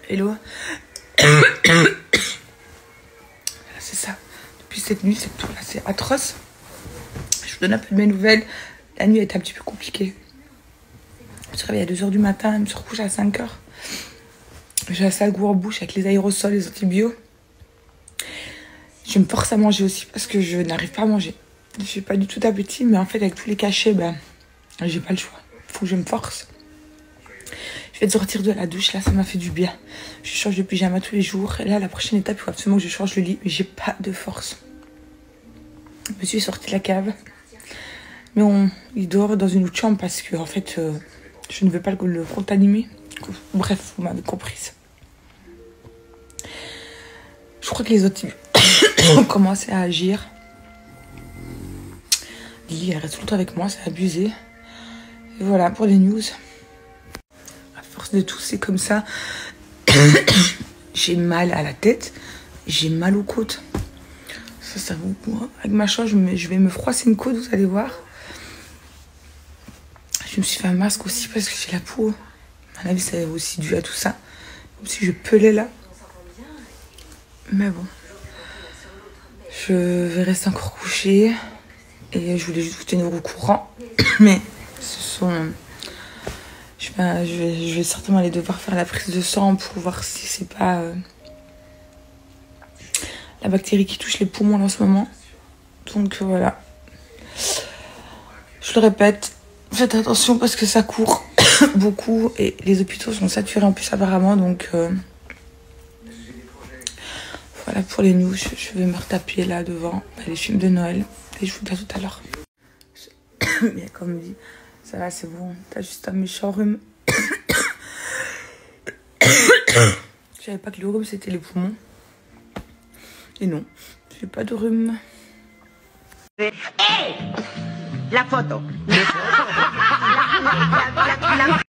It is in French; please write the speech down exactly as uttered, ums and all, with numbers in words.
Hello. C'est ça. Depuis cette nuit, c'est tout là, c'est atroce. Je vous donne un peu de mes nouvelles. La nuit était un petit peu compliquée. Je me suis réveillée à deux heures du matin, je me suis recouchée à cinq heures. J'ai la sale goût en bouche avec les aérosols, les antibiotiques. Je me force à manger aussi parce que je n'arrive pas à manger. Je n'ai pas du tout d'appétit, mais en fait, avec tous les cachets, ben, j'ai pas le choix. Il faut que je me force. Je vais sortir de la douche, là, ça m'a fait du bien. Je change de pyjama tous les jours. Et là, la prochaine étape, il faut absolument que je change le lit, mais j'ai pas de force. Je me suis sortie de la cave. Mais on, il dort dans une autre chambre parce que, en fait, euh, je ne veux pas le, le contaminer. Bref, vous m'avez comprise. Je crois que les autres ont commencé à agir. Lily, elle reste tout le temps avec moi, c'est abusé. Et voilà pour les news. À force de tousser comme ça, j'ai mal à la tête, j'ai mal aux côtes. Ça, ça vous. Avec ma chose, je, je vais me froisser une côte, vous allez voir. Je me suis fait un masque aussi parce que j'ai la peau. À mon avis, c'est aussi dû à tout ça. Comme si je pelais là. Mais bon. Je vais rester encore couchée. Et je voulais juste vous tenir au courant. Mais ce sont... Je vais, je vais, je vais certainement aller devoir faire la prise de sang pour voir si c'est pas euh, la bactérie qui touche les poumons en ce moment. Donc voilà. Je le répète, faites attention parce que ça court beaucoup et les hôpitaux sont saturés en plus apparemment. Donc euh, voilà pour les news. Je, je vais me retaper là devant les films de Noël. Et je vous dis à tout à l'heure. Mais comme dit, ça va, c'est bon. T'as juste un méchant rhume. Je savais pas que le rhume c'était les poumons. Et non, j'ai pas de rhume. Hey, la photo.